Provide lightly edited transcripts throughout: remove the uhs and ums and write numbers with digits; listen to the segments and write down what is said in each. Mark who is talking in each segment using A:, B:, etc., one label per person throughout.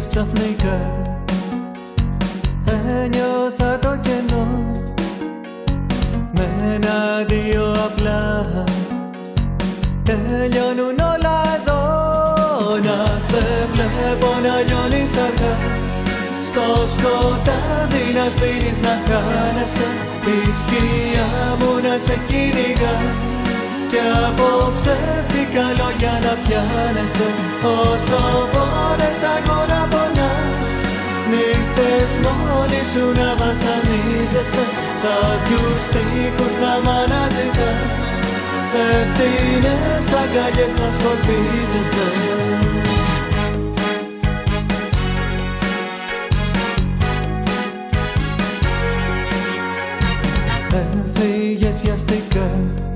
A: ξαφνικά ένιωθα το κενό με ένα αντίο απλά. Τελειώνουν όλα εδώ. Να σε βλέπω να λιώνεις αργά, στο σκοτάδι να σβήνεις, να χάνεσαι, η σκιά μου να σε κυνηγά κι από ψεύτικα λόγια να πιάνεσαι. Όσο πόνες αγώνα πονάς, νύχτες μόνη σου να βασανίζεσαι, σαν τους τοίχους να μ' αναζητάς, σε φτηνές αγκαλιές να σκορπίζεσαι. Έφυγες βιαστικά,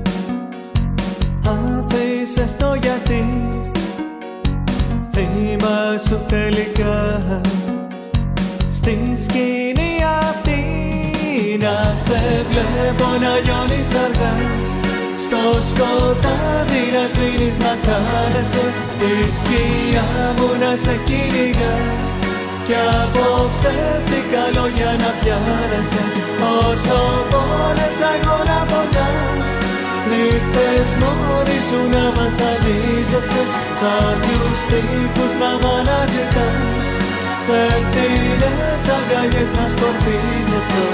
A: άφησες το γιατί, θύμα σου τελικά στη σκηνή αυτή. Να σε βλέπω να λιώνεις αργά, στο σκοτάδι να σβήνεις, να χάνεσαι, η σκιά μου να σε κυνηγά κι από ψεύτικα λόγια να πιάνεσαι. Όσο πόνες αγώνα πονάς, νύχτες μόνη σου να βασανίζεσαι, σαν τους τοίχους να μ' αναζητάς, σε φτηνές αγκαλιές να σκορπίζεσαι.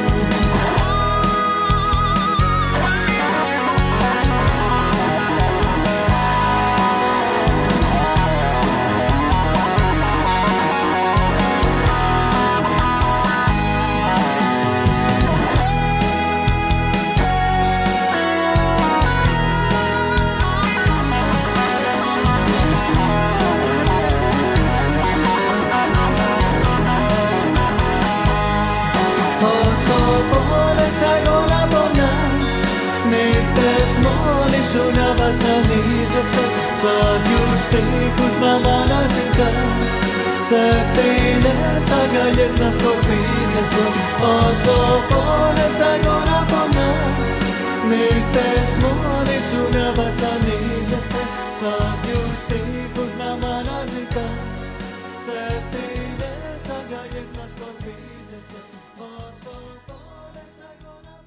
A: Όσο πόνες αγώνα πονάς, νύχτες μόνη σου να βασανίζεσαι, σαν τους τοίχους να μ' αναζητάς, σε φτηνές αγκαλιές να σκορπίζεσαι. Όσο πόνες αγώνα πονάς, νύχτες μόνη σου να βασανίζεσαι, σαν τους τοίχους να μ' αναζητάς, σε φτηνές αγκαλιές να σκορπίζεσαι. Όσο πόνες αγώνα